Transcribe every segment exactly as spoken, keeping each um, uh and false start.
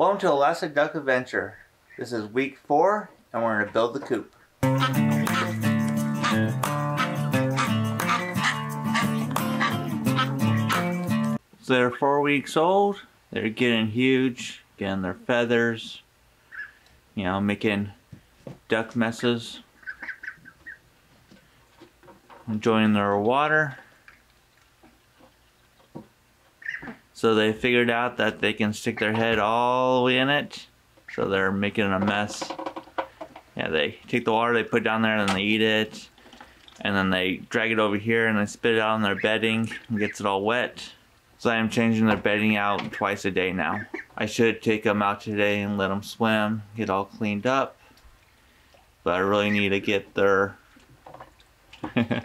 Welcome to Alaska Duck Adventure. This is week four and we're going to build the coop. So they're four weeks old. They're getting huge, getting their feathers, you know, making duck messes, enjoying their water. So they figured out that they can stick their head all the way in it. So they're making a mess. Yeah, they take the water, they put it down there, and then they eat it. And then they drag it over here and they spit it out on their bedding and gets it all wet. So I am changing their bedding out twice a day now. I should take them out today and let them swim, get all cleaned up. But I really need to get their... I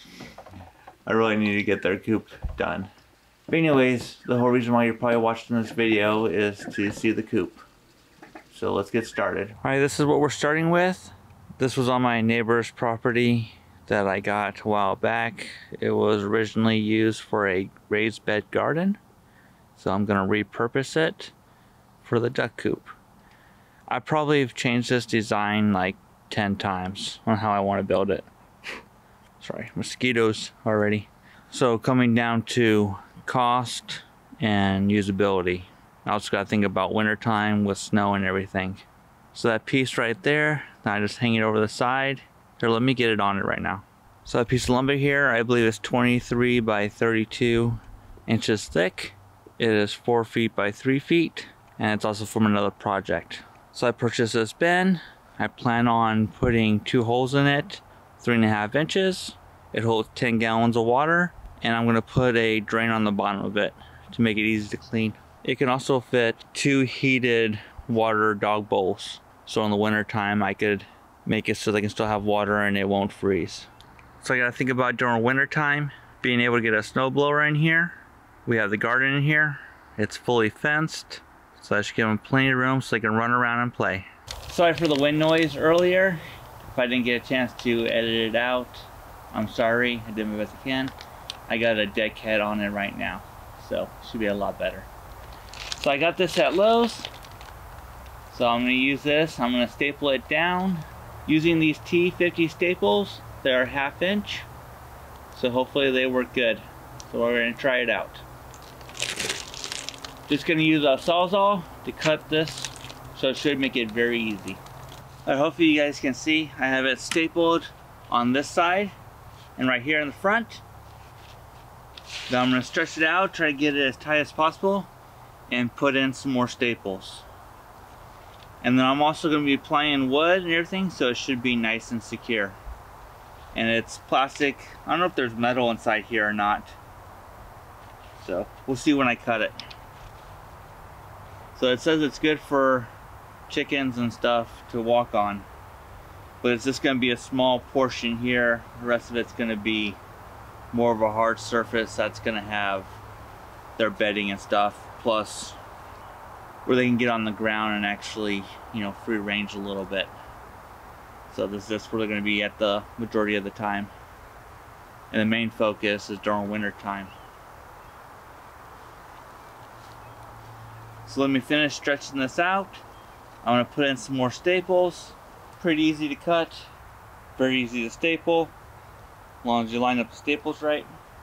really need to get their coop done. But anyways, the whole reason why you're probably watching this video is to see the coop. So let's get started. Alright, this is what we're starting with. This was on my neighbor's property that I got a while back. It was originally used for a raised bed garden. So I'm going to repurpose it for the duck coop. I probably have changed this design like ten times on how I want to build it. Sorry, mosquitoes already. So coming down to cost and usability. I also got to think about wintertime with snow and everything. So that piece right there, I just hang it over the side. Here, let me get it on it right now. So that piece of lumber here, I believe is twenty-three by thirty-two inches thick. It is four feet by three feet, and it's also from another project. So I purchased this bin. I plan on putting two holes in it, three and a half inches. It holds ten gallons of water. And I'm going to put a drain on the bottom of it to make it easy to clean. It can also fit two heated water dog bowls. So in the winter time I could make it so they can still have water and it won't freeze. So I got to think about during winter time being able to get a snowblower in here. We have the garden in here. It's fully fenced. So that should give them plenty of room so they can run around and play. Sorry for the wind noise earlier. If I didn't get a chance to edit it out, I'm sorry. I did my best I can. I got a deck head on it right now, so it should be a lot better. So I got this at Lowe's. So I'm going to use this. I'm going to staple it down using these T fifty staples. They're half inch, so hopefully they work good. So we're going to try it out. Just going to use a sawzall to cut this, so it should make it very easy. Right, hopefully you guys can see I have it stapled on this side and right here in the front. Now I'm going to stretch it out, try to get it as tight as possible, and put in some more staples. And then I'm also going to be applying wood and everything, so it should be nice and secure. And it's plastic. I don't know if there's metal inside here or not. So we'll see when I cut it. So it says it's good for chickens and stuff to walk on. But it's just going to be a small portion here. The rest of it's going to be more of a hard surface that's going to have their bedding and stuff, plus where they can get on the ground and actually, you know, free range a little bit. So this is just where they're going to be at the majority of the time, and the main focus is during winter time. So let me finish stretching this out. I'm going to put in some more staples. Pretty easy to cut, very easy to staple, as long as you line up the staples right.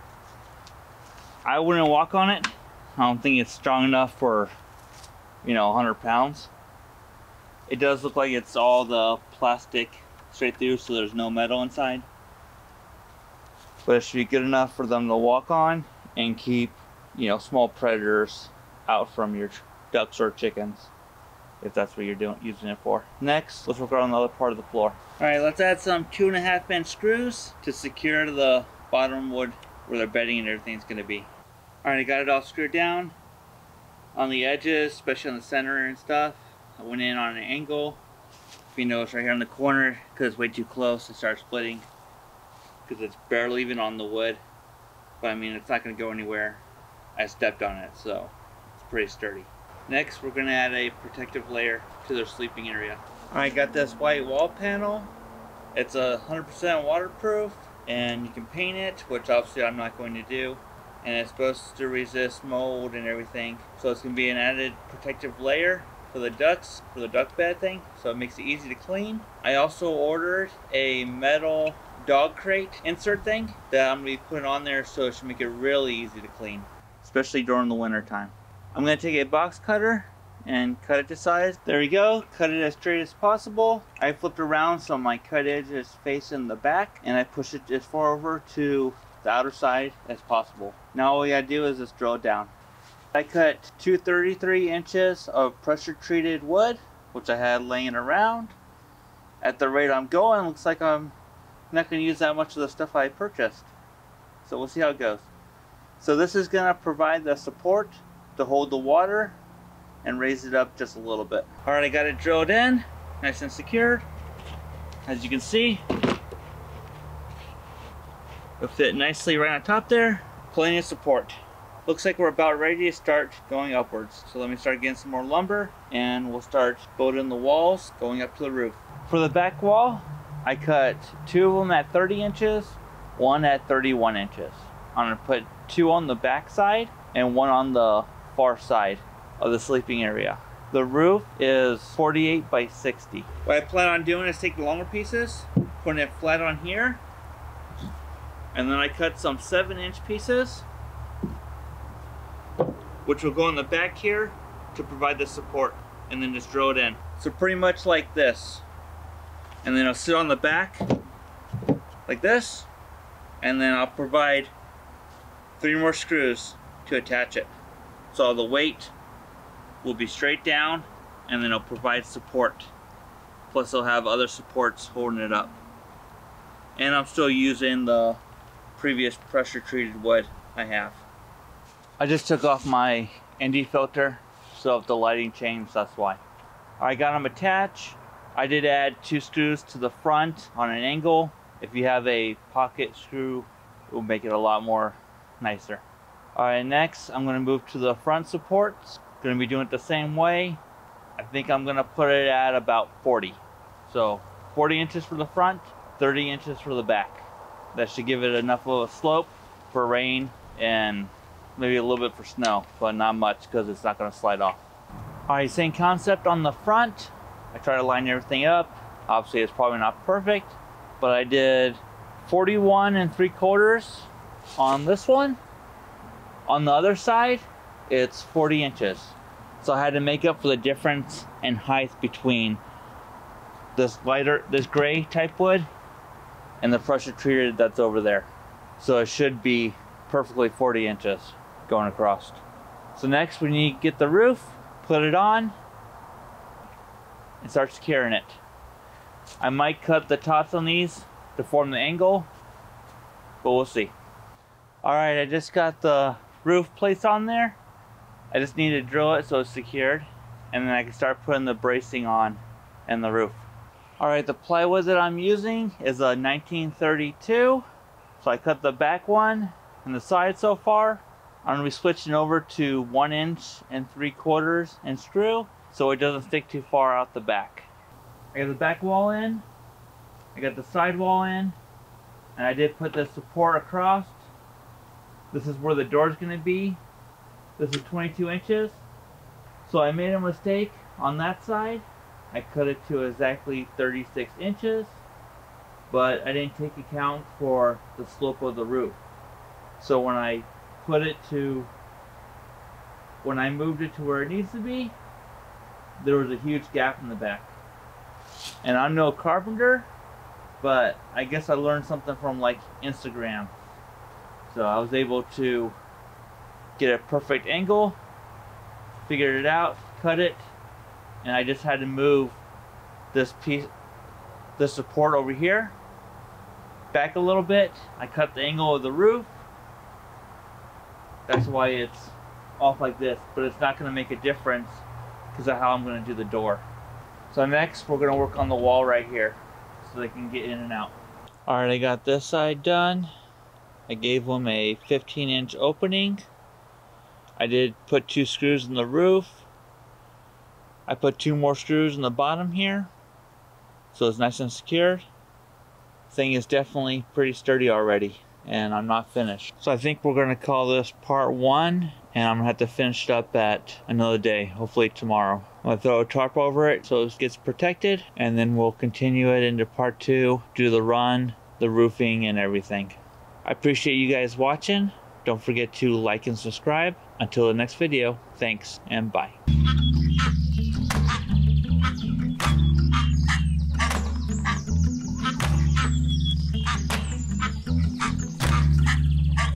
I wouldn't walk on it. I don't think it's strong enough for, you know, one hundred pounds. It does look like it's all the plastic straight through, so there's no metal inside. But it should be good enough for them to walk on and keep, you know, small predators out from your ducks or chickens, if that's what you're doing using it for. Next, let's work on the other part of the floor. Alright, let's add some two and a half inch screws to secure the bottom wood where their bedding and everything's going to be. Alright, I got it all screwed down on the edges, especially on the center and stuff. I went in on an angle. If you notice right here in the corner, because it's way too close, it starts splitting because it's barely even on the wood. But I mean, it's not going to go anywhere. I stepped on it, so it's pretty sturdy. Next, we're going to add a protective layer to their sleeping area. Alright, got this white wall panel. It's a one hundred percent waterproof, and you can paint it, which obviously I'm not going to do. And it's supposed to resist mold and everything. So it's going to be an added protective layer for the ducks, for the duck bed thing, so it makes it easy to clean. I also ordered a metal dog crate insert thing that I'm going to be putting on there, so it should make it really easy to clean, especially during the winter time. I'm going to take a box cutter and cut it to size. There we go, cut it as straight as possible. I flipped around so my cut edge is facing the back, and I push it as far over to the outer side as possible. Now all we gotta do is just drill it down. I cut two thirty-three inches of pressure treated wood, which I had laying around. At the rate I'm going, looks like I'm not going to use that much of the stuff I purchased. So we'll see how it goes. So this is going to provide the support to hold the water and raise it up just a little bit. Alright, I got it drilled in, nice and secured. As you can see, it'll fit nicely right on top there. Plenty of support. Looks like we're about ready to start going upwards. So let me start getting some more lumber and we'll start building the walls going up to the roof. For the back wall, I cut two of them at thirty inches, one at thirty-one inches. I'm gonna put two on the back side and one on the far side of the sleeping area. The roof is forty-eight by sixty. What I plan on doing is take the longer pieces, putting it flat on here, and then I cut some seven inch pieces, which will go in the back here to provide the support, and then just drill it in. So pretty much like this. And then I'll sit on the back like this, and then I'll provide three more screws to attach it. So the weight will be straight down, and then it'll provide support. Plus it'll have other supports holding it up. And I'm still using the previous pressure treated wood I have. I just took off my N D filter, so if the lighting changed, that's why. I got them attached. I did add two screws to the front on an angle. If you have a pocket screw, it will make it a lot more nicer. Alright, next I'm going to move to the front supports. Going to be doing it the same way. I think I'm going to put it at about forty. So forty inches for the front, thirty inches for the back. That should give it enough of a slope for rain and maybe a little bit for snow, but not much because it's not going to slide off. Alright, same concept on the front. I try to line everything up. Obviously it's probably not perfect, but I did forty-one and three quarters on this one. On the other side, it's forty inches. So I had to make up for the difference in height between this lighter, this gray type wood and the pressure treated that's over there. So it should be perfectly forty inches going across. So next we need to get the roof, put it on, and start securing it. I might cut the tops on these to form the angle, but we'll see. Alright, I just got the roof placed on there. I just need to drill it so it's secured, and then I can start putting the bracing on and the roof. Alright, the plywood that I'm using is a nineteen thirty-two. So I cut the back one and the side so far. I'm going to be switching over to one inch and three quarters and screw, so it doesn't stick too far out the back. I got the back wall in, I got the side wall in, and I did put the support across. This is where the door is going to be. This is twenty-two inches. So I made a mistake on that side. I cut it to exactly thirty-six inches, but I didn't take account for the slope of the roof. So when I put it to, when I moved it to where it needs to be, there was a huge gap in the back. And I'm no carpenter, but I guess I learned something from like Instagram. So I was able to get a perfect angle, figured it out, cut it, and I just had to move this piece, the support over here, back a little bit. I cut the angle of the roof. That's why it's off like this, but it's not going to make a difference because of how I'm going to do the door. So next we're going to work on the wall right here so they can get in and out. Alright, I got this side done. I gave them a fifteen inch opening. I did put two screws in the roof. I put two more screws in the bottom here, so it's nice and secured. Thing is definitely pretty sturdy already. and I'm not finished. So I think we're gonna call this part one, and I'm gonna have to finish it up at another day, hopefully tomorrow. I'm gonna throw a tarp over it so it gets protected, and then we'll continue it into part two, do the run, the roofing, and everything. I appreciate you guys watching. Don't forget to like and subscribe. Until the next video, thanks and bye.